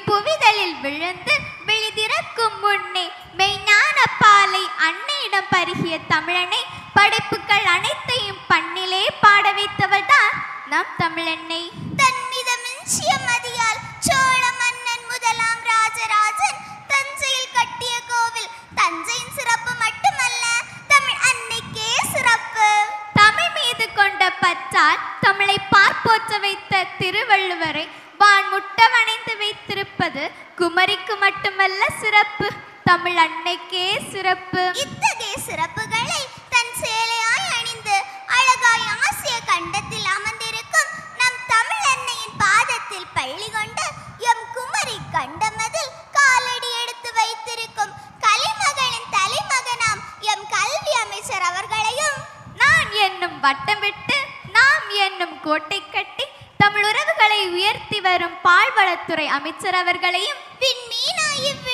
புவிதலில் விழுந்து விழிதிறக்கும் முன்னே மெய்ஞான பாலை அன்னையிடம் பருகிய தமிழனை படைப்புகள் அனைத்தையும் பண்ணிலே பாட வைத்தவள் தான் நம் தமிழன்னை. தன்மிதமிஞ்சிய மதியால் சோழ மன்னன் முதலாம் ராஜராஜன் தஞ்சையில் கட்டிய கோவில் தஞ்சையின் சிறப்பு மட்டுமல்ல, தமிழ் அன்னைக்கே சிறப்பு. தமிழ் மீது கொண்ட பற்றால் தமிழை பார்ப்போற்ற வைத்த திருவள்ளுவரை வான்முட்ட வணைந்து வைத்திருப்பது குமரிக்கு மட்டுமல்ல சிறப்பு, தமிழ் அன்னைக்கே சிறப்பு. இத்தகைய சிறப்புகளை தன் சேலையாய் அணிந்து அழகாய் ஆசிய கண்டத்தில் அமர்ந்திருக்கும் நம் தமிழ் அன்னையின் பாதத்தில் பள்ளி கொண்டு எம் குமரி கண்டமதில் காலடி எடுத்து வைத்திருக்கும் கலைமகளின் தலைமகனாம் எம் கல்வி அமைச்சர் அவர்களையும், நான் என்னும் வட்டம் விட்டு நாம் என்னும் கோட்டை கட்டி தமிழ் உறவுகளை உயர்த்தி வரும் பால்வளத்துறை அமைச்சர் அவர்களையும், விண்மீனாய்